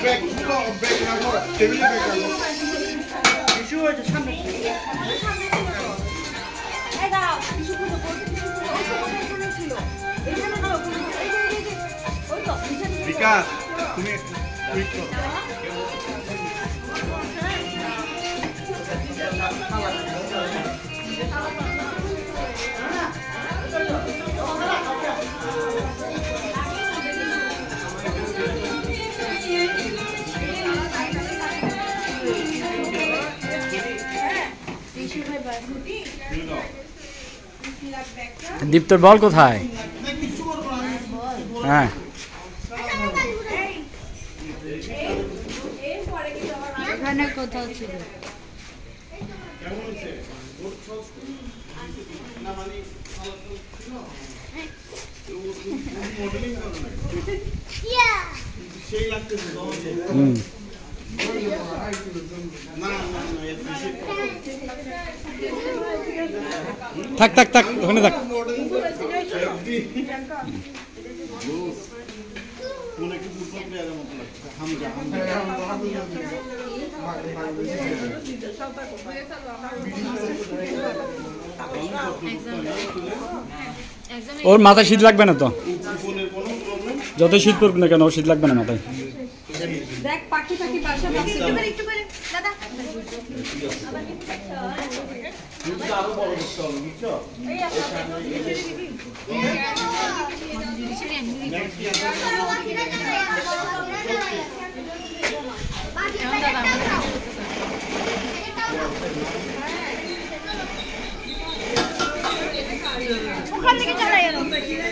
ব্যাগগুলো ব্যাগ রাখো টেবিলে ব্যাগ রাখো কিছু হয়েছে সামনে এই দাও কিছু খুঁজো এখানে ছিল এখানে দাও ওই তো বিকাশ তুমি কুইক করো দীপ্তর বল কোথায়? হ্যাঁ এখানে কোথাও ছিল থাক থাক থাক ওখানে থাক ওর মাথায় শীত লাগবে না তো যত শীত পড়ুক না কেন ওর শীত লাগবে না মাথায় দেখ পাখি পাখি বাসা বাসা একটু করে দাদা আরো বড় করতে হবে বুঝছো ওখান থেকে চালাই